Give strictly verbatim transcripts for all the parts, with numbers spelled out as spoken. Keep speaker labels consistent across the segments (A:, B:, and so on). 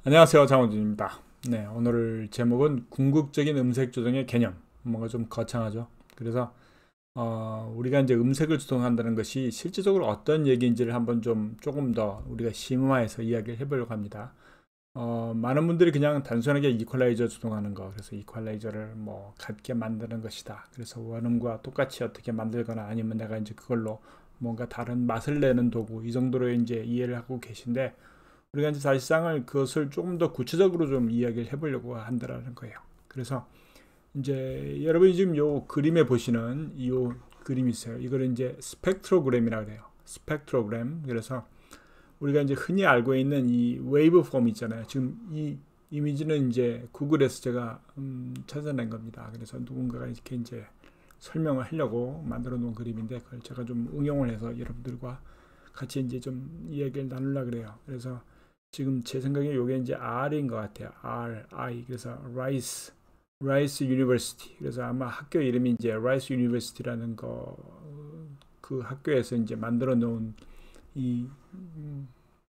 A: 안녕하세요, 장원준입니다. 네, 오늘 제목은 궁극적인 음색 조정의 개념. 뭔가 좀 거창하죠. 그래서 어, 우리가 이제 음색을 조정한다는 것이 실질적으로 어떤 얘기인지를 한번 좀 조금 더 우리가 심화해서 이야기를 해보려고 합니다. 어, 많은 분들이 그냥 단순하게 이퀄라이저 조정하는 거, 그래서 이퀄라이저를 뭐 같게 만드는 것이다. 그래서 원음과 똑같이 어떻게 만들거나 아니면 내가 이제 그걸로 뭔가 다른 맛을 내는 도구, 이 정도로 이제 이해를 하고 계신데, 우리가 이제 사실상을 그것을 조금 더 구체적으로 좀 이야기를 해보려고 한다라는 거예요. 그래서 이제 여러분이 지금 요 그림에 보시는 이 그림이 있어요. 이걸 이제 스펙트로그램이라고 해요. 스펙트로그램. 그래서 우리가 이제 흔히 알고 있는 이 웨이브 폼 있잖아요. 지금 이 이미지는 이제 구글에서 제가 음, 찾아낸 겁니다. 그래서 누군가가 이렇게 이제 설명을 하려고 만들어 놓은 그림인데, 그걸 제가 좀 응용을 해서 여러분들과 같이 이제 좀 이야기를 나누려고 그래요. 그래서 지금 제 생각에 이게 이제 R인 것 같아요. R, I. 그래서 Rice, Rice University. 그래서 아마 학교 이름이 이제 Rice University라는 거, 그 학교에서 이제 만들어 놓은 이 음,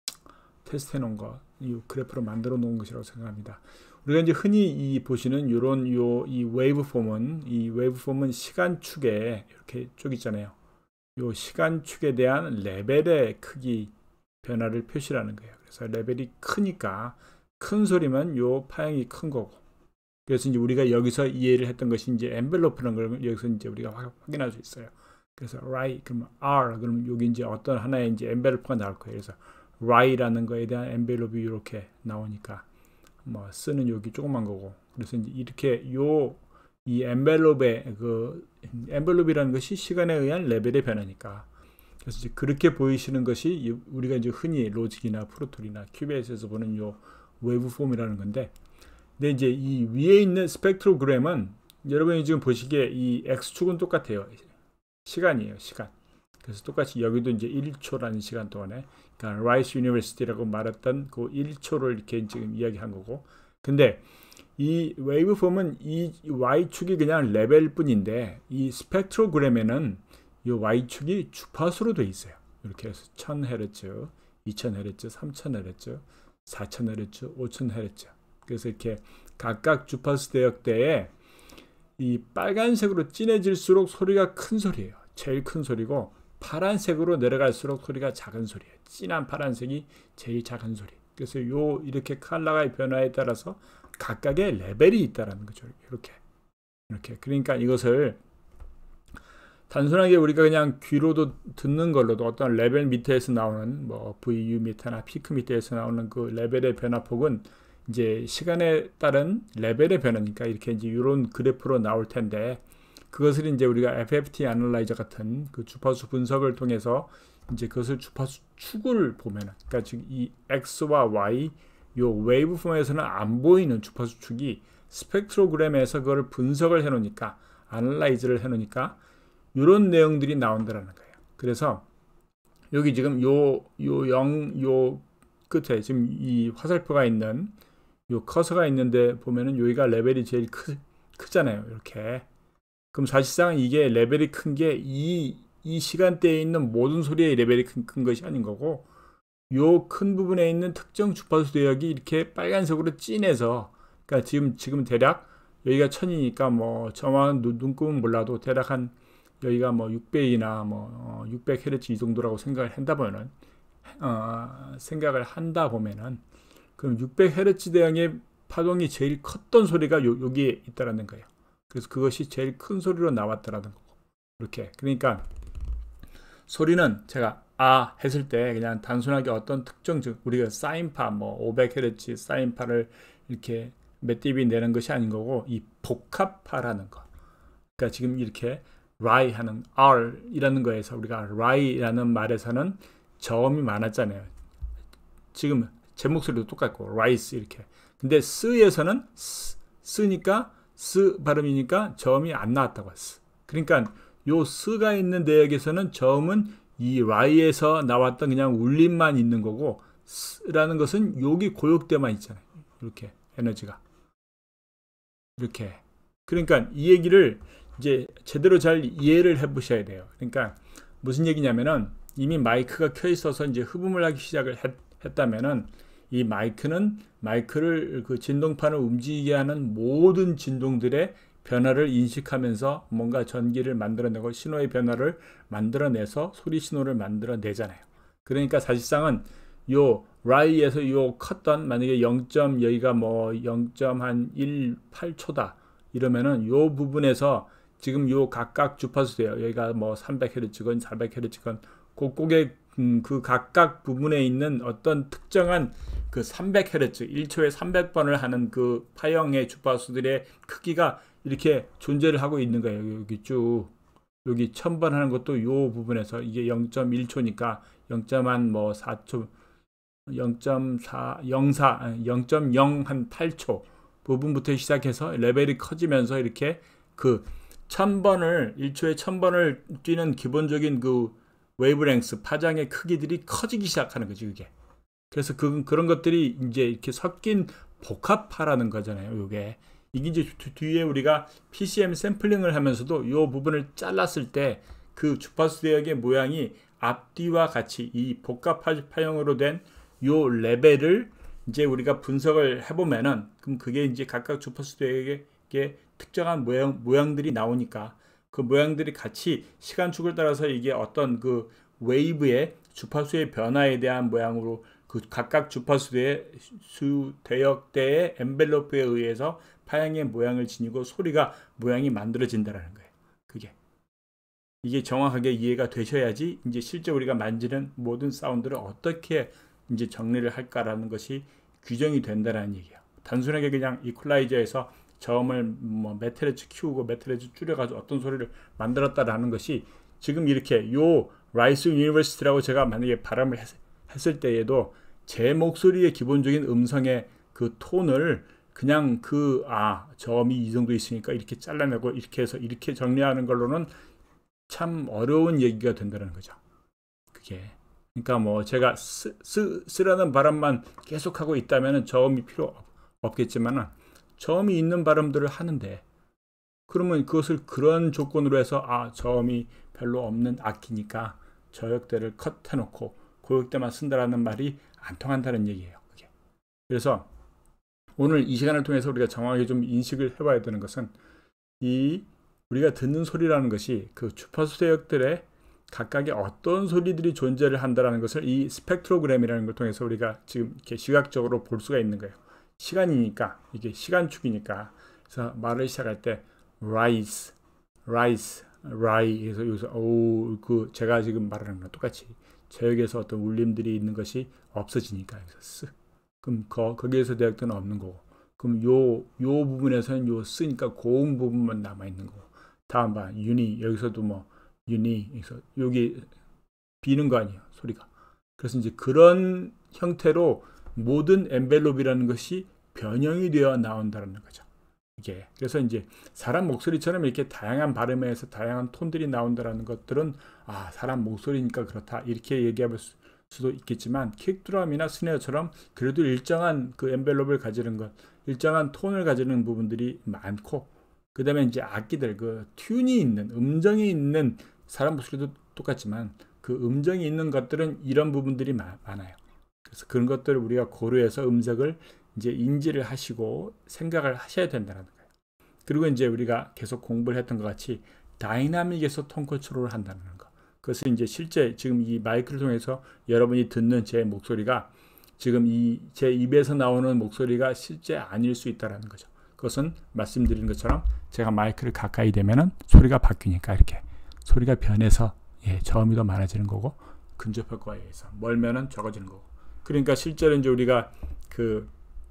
A: 테스트 해놓은 거, 이 그래프로 만들어 놓은 것이라고 생각합니다. 우리가 이제 흔히 이 보시는 이런 요 이 웨이브 폼은 이 웨이브 폼은 시간축에 이렇게 쭉 있잖아요. 요 시간축에 대한 레벨의 크기 변화를 표시하는 거예요. 그래서 레벨이 크니까 큰 소리면 요 파형이 큰 거고. 그래서 이제 우리가 여기서 이해를 했던 것이 이제 엔벨로프라는 걸 여기서 이제 우리가 확인할 수 있어요. 그래서 right 그러면 R 그러면 여기 이제 어떤 하나의 이제 엔벨로프가 나올 거예요. 그래서 right라는 거에 대한 엔벨로프 이렇게 나오니까 뭐 쓰는 여기 조그만 거고. 그래서 이제 이렇게 요 이 엔벨롭의 그 엔벨롭이라는 것이 시간에 의한 레벨의 변화니까. 그래서 이제 그렇게 보이시는 것이 우리가 이제 흔히 로직이나 프로톨이나 큐베이스에서 보는 요 웨이브 폼이라는 건데, 근데 이제 이 위에 있는 스펙트로그램은 여러분이 지금 보시기에 이 x축은 똑같아요. 시간이에요, 시간. 그래서 똑같이 여기도 이제 일 초라는 시간 동안에, 그러니까 라이스 유니버시티라고 말했던 그 일 초를 이렇게 지금 이야기한 거고, 근데 이 웨이브 폼은 이 y축이 그냥 레벨뿐인데, 이 스펙트로그램에는 이 y축이 주파수로 되어 있어요. 이렇게 해서 천 헤르츠, 이천 헤르츠, 삼천 헤르츠, 사천 헤르츠, 오천 헤르츠. 그래서 이렇게 각각 주파수 대역대에 이 빨간색으로 진해질수록 소리가 큰 소리예요. 제일 큰 소리고, 파란색으로 내려갈수록 소리가 작은 소리예요. 진한 파란색이 제일 작은 소리. 그래서 요 이렇게 컬러의 변화에 따라서 각각의 레벨이 있다라는 거죠. 이렇게 이렇게. 그러니까 이것을 단순하게 우리가 그냥 귀로도 듣는 걸로도 어떤 레벨 밑에서 나오는 뭐 브이유 밑에나 피크 밑에서 나오는 그 레벨의 변화폭은 이제 시간에 따른 레벨의 변화니까 이렇게 이제 이런 그래프로 나올 텐데, 그것을 이제 우리가 에프에프티 애널라이저 같은 그 주파수 분석을 통해서 이제 그것을 주파수 축을 보면은, 그러니까 지금 이 X와 Y 요 웨이브 폼에서는 안 보이는 주파수 축이 스펙트로그램에서 그걸 분석을 해 놓으니까, 애널라이즈를 해 놓으니까 이런 내용들이 나온다라는 거예요. 그래서 여기 지금 요 요 영 요 끝에 지금 이 화살표가 있는 요 커서가 있는데 보면은 여기가 레벨이 제일 크, 크잖아요. 이렇게. 그럼 사실상 이게 레벨이 큰 게 이 이 시간대에 있는 모든 소리의 레벨이 큰, 큰 것이 아닌 거고, 요 큰 부분에 있는 특정 주파수 대역이 이렇게 빨간색으로 진해서, 그러니까 지금 지금 대략 여기가 천이니까 뭐 저만 눈금은 몰라도 대략 한 여기가 뭐 육백이나 뭐 육백 헤르츠 이 정도라고 생각을 한다 보면은 어, 생각을 한다 보면은 그럼 육백 헤르츠 대형의 파동이 제일 컸던 소리가 요, 여기에 있다라는 거예요. 그래서 그것이 제일 큰 소리로 나왔다라는 거고. 이렇게. 그러니까 소리는 제가 아 했을 때 그냥 단순하게 어떤 특정, 즉 우리가 사인파 뭐 오백 헤르츠 사인파를 이렇게 몇 디비 내는 것이 아닌 거고, 이 복합파라는 거. 그러니까 지금 이렇게 라이 하는 R이라는 거에서 우리가 라이라는 말에서는 저음이 많았잖아요. 지금 제 목소리도 똑같고 라이스 이렇게. 근데 스에서는 스, 스니까 스 발음이니까 저음이 안 나왔다고 했어. 그러니까 요 스가 있는 대역에서는 저음은 이 라이에서 나왔던 그냥 울림만 있는 거고, 스라는 것은 여기 고역대만 있잖아요. 이렇게 에너지가 이렇게. 그러니까 이 얘기를 이제 제대로 잘 이해를 해보셔야 돼요. 그러니까 무슨 얘기냐면은 이미 마이크가 켜 있어서 이제 흡음을 하기 시작을 했, 했다면은 이 마이크는 마이크를 그 진동판을 움직이게 하는 모든 진동들의 변화를 인식하면서 뭔가 전기를 만들어내고 신호의 변화를 만들어내서 소리 신호를 만들어내잖아요. 그러니까 사실상은 요 라이에서 요 컸던 만약에 영. 여기가 뭐 영 점 일팔 초다 이러면은 요 부분에서 지금 요 각각 주파수예요. 여기가 뭐 삼백 헤르츠건 사백 헤르츠건 곡곡의 음, 그 각각 부분에 있는 어떤 특정한 그 삼백 헤르츠 일 초에 삼백 번을 하는 그 파형의 주파수들의 크기가 이렇게 존재를 하고 있는 거예요. 여기 쭉 여기 천 번 하는 것도 요 부분에서 이게 영 점 일 초니까 영 점 사 초 영 점 사 영사 영 점 영팔 초 부분부터 시작해서 레벨이 커지면서 이렇게 그 천 번을 일 초에 천 번을 뛰는 기본적인 그 웨이브랭스 파장의 크기들이 커지기 시작하는 거지 그게. 그래서 그, 그런 것들이 이제 이렇게 섞인 복합화라는 거잖아요. 이게 이게 이제 뒤에 우리가 피씨엠 샘플링을 하면서도 이 부분을 잘랐을 때 그 주파수 대역의 모양이 앞뒤와 같이 이 복합 파형으로 된 이 레벨을 이제 우리가 분석을 해보면은 그럼 그게 이제 각각 주파수 대역의 특정한 모양, 모양들이 나오니까 그 모양들이 같이 시간축을 따라서 이게 어떤 그 웨이브의 주파수의 변화에 대한 모양으로 그 각각 주파수의 수 대역대의 엔벨로프에 의해서 파형의 모양을 지니고 소리가 모양이 만들어진다라는 거예요. 그게 이게 정확하게 이해가 되셔야지 이제 실제 우리가 만지는 모든 사운드를 어떻게 이제 정리를 할까라는 것이 규정이 된다는 얘기예요. 단순하게 그냥 이퀄라이저에서 저음을 뭐 몇 헤르츠 키우고 몇 헤르츠 줄여가지고 어떤 소리를 만들었다라는 것이 지금 이렇게 요 라이스 유니버시티라고 제가 만약에 발음을 했, 했을 때에도 제 목소리의 기본적인 음성의 그 톤을 그냥 그 아 저음이 이 정도 있으니까 이렇게 잘라내고 이렇게 해서 이렇게 정리하는 걸로는 참 어려운 얘기가 된다는 거죠. 그게 그러니까 뭐 제가 쓰, 쓰, 쓰라는 발음만 계속하고 있다면 저음이 필요 없겠지만은 저음이 있는 발음들을 하는데 그러면 그것을 그런 조건으로 해서 아 저음이 별로 없는 악기니까 저역대를 컷해놓고 고역대만 쓴다라는 말이 안 통한다는 얘기예요. 그게. 그래서 오늘 이 시간을 통해서 우리가 정확하게 좀 인식을 해봐야 되는 것은 이 우리가 듣는 소리라는 것이 그 주파수 대역들의 각각의 어떤 소리들이 존재를 한다는 것을 이 스펙트로그램이라는 걸 통해서 우리가 지금 이렇게 시각적으로 볼 수가 있는 거예요. 시간이니까 이게 시간축이니까 그래서 말을 시작할 때 rise, rise, rise 그래서 여기서 오 그 제가 지금 말하는 거랑 똑같이 저역에서 어떤 울림들이 있는 것이 없어지니까 그래서 쓰 그럼 거 거기에서 대역들은 없는 거고 그럼 요 요 부분에서는 요 쓰니까 고음 부분만 남아 있는 거고 다음 봐 유니 여기서도 뭐 유니 그래서 여기 비는 거 아니에요 소리가. 그래서 이제 그런 형태로 모든 엔벨롭이라는 것이 변형이 되어 나온다는 거죠. 이게 그래서 이제 사람 목소리처럼 이렇게 다양한 발음에서 다양한 톤들이 나온다는 것들은 아 사람 목소리니까 그렇다 이렇게 얘기할 수도 있겠지만 킥드럼이나 스네어처럼 그래도 일정한 그 엔벨롭을 가지는 것, 일정한 톤을 가지는 부분들이 많고 그 다음에 이제 악기들 그 튠이 있는 음정이 있는 사람 목소리도 똑같지만 그 음정이 있는 것들은 이런 부분들이 마, 많아요. 그래서 그런 것들을 우리가 고려해서 음색을 이제 인지를 하시고 생각을 하셔야 된다는 거예요. 그리고 이제 우리가 계속 공부를 했던 것 같이 다이나믹에서 톤 컨트롤을 한다는 거. 그것을 이제 실제 지금 이 마이크를 통해서 여러분이 듣는 제 목소리가 지금 이 제 입에서 나오는 목소리가 실제 아닐 수 있다는 거죠. 그것은 말씀드린 것처럼 제가 마이크를 가까이 대면은 소리가 바뀌니까 이렇게 소리가 변해서 예, 저음이 더 많아지는 거고 근접 효과에 의해서 멀면은 적어지는 거고. 그러니까 실제로 이제 우리가 그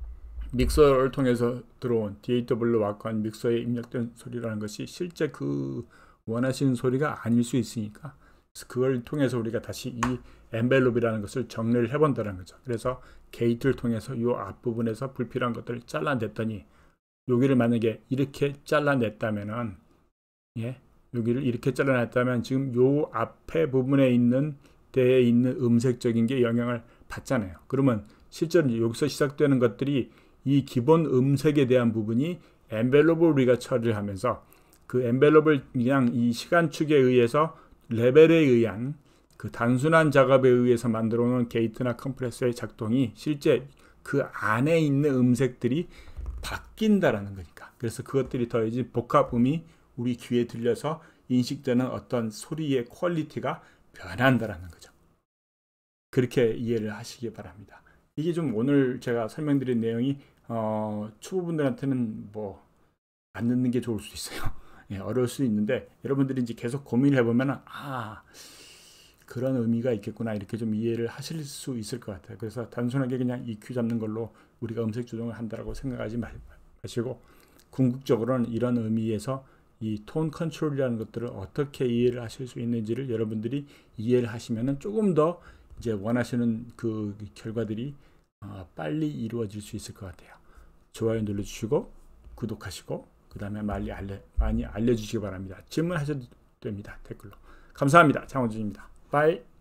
A: 믹서를 통해서 들어온 디에이더블유 왁관 믹서에 입력된 소리라는 것이 실제 그 원하시는 소리가 아닐 수 있으니까 그걸 통해서 우리가 다시 이 엔벨롭이라는 것을 정리를 해본다는 거죠. 그래서 게이트를 통해서 이 앞부분에서 불필요한 것들을 잘라냈더니 여기를 만약에 이렇게 잘라냈다면은 예, 여기를 이렇게 잘라냈다면 지금 요 앞에 부분에 있는 데에 있는 음색적인 게 영향을 받잖아요. 그러면 실제로 여기서 시작되는 것들이 이 기본 음색에 대한 부분이 엔벨롭을 우리가 처리를 하면서 그 엔벨롭을 그냥 이 시간축에 의해서 레벨에 의한 그 단순한 작업에 의해서 만들어 놓은 게이트나 컴프레서의 작동이 실제 그 안에 있는 음색들이 바뀐다라는 거니까. 그래서 그것들이 더해진 복합음이 우리 귀에 들려서 인식되는 어떤 소리의 퀄리티가 변한다라는 거죠. 그렇게 이해를 하시기 바랍니다. 이게 좀 오늘 제가 설명드린 내용이 어, 초보분들한테는 뭐 안 듣는 게 좋을 수 있어요. 예, 어려울 수 있는데 여러분들이 이제 계속 고민을 해보면 아 그런 의미가 있겠구나 이렇게 좀 이해를 하실 수 있을 것 같아요. 그래서 단순하게 그냥 이큐 잡는 걸로 우리가 음색 조정을 한다라고 생각하지 마시고 궁극적으로는 이런 의미에서 이 톤 컨트롤이라는 것들을 어떻게 이해를 하실 수 있는지를 여러분들이 이해를 하시면은 조금 더 이제 원하시는 그 결과들이 어, 빨리 이루어질 수 있을 것 같아요. 좋아요 눌러주시고 구독하시고 그 다음에 많이, 알려, 많이 알려주시기 바랍니다. 질문하셔도 됩니다. 댓글로. 감사합니다. 장원준입니다. 바이.